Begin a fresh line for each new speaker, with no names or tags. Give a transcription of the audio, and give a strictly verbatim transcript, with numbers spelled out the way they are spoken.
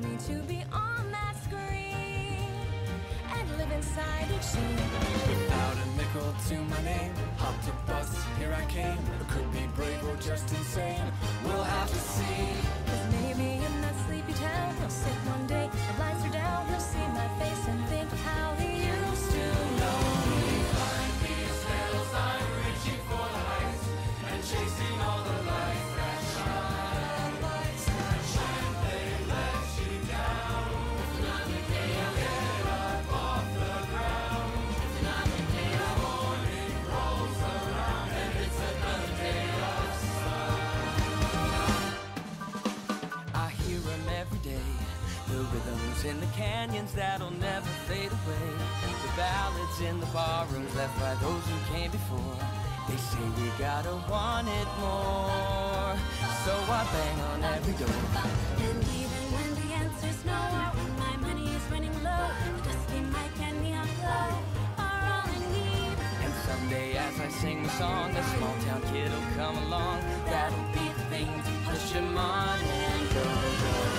me to be on that screen and live inside each scene.
Without a nickel to my name, hopped a bus, here I came. I could be brave or just insane, we'll have to see.
Cause maybe in that sleepy town he'll sit one day, the lights are down, he'll see my face and think of how he used to know me.
Behind these hills I'm reaching for the heights and chasing all the lights that shine. Lights that shine, they let you down. It's another day I'll get up off the ground. It's another day the morning rolls around and it's another day of sun.
I hear them every day, the rhythms in the canyons that'll never fade away, the ballads in the barrooms left by those who came before. They say we gotta want it more, so I bang on every door.
And even when the answer's no, when my money is running low, the dusty mic and neon glow are all I need.
And someday as I sing the song, a small town kid will come along. That'll be the thing to push him on and go, go.